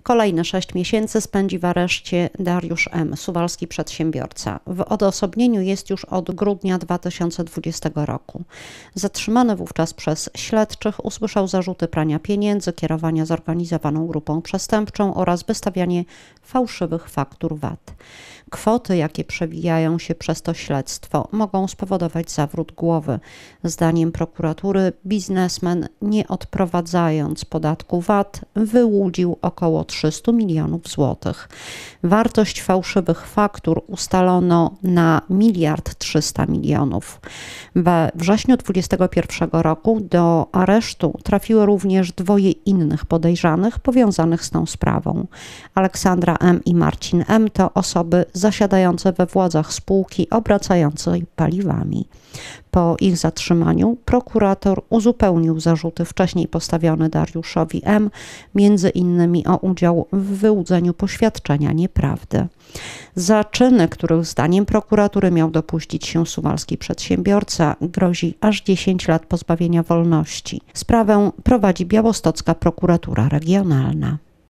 Kolejne 6 miesięcy spędzi w areszcie Dariusz M., suwalski przedsiębiorca. W odosobnieniu jest już od grudnia 2020 roku. Zatrzymany wówczas przez śledczych usłyszał zarzuty prania pieniędzy, kierowania zorganizowaną grupą przestępczą oraz wystawianie fałszywych faktur VAT. Kwoty, jakie przewijają się przez to śledztwo, mogą spowodować zawrót głowy. Zdaniem prokuratury biznesmen, nie odprowadzając podatku VAT, wyłudził około 300 milionów złotych. Wartość fałszywych faktur ustalono na 1,3 mld. We wrześniu 2021 roku do aresztu trafiły również 2 innych podejrzanych powiązanych z tą sprawą. Aleksandra M. i Marcin M. to osoby zasiadające we władzach spółki obracającej paliwami. Po ich zatrzymaniu prokurator uzupełnił zarzuty wcześniej postawione Dariuszowi M., między innymi o udział w wyłudzeniu poświadczenia nieprawdy. Za czyny, których zdaniem prokuratury miał dopuścić się suwalski przedsiębiorca, grozi aż 10 lat pozbawienia wolności. Sprawę prowadzi białostocka prokuratura regionalna.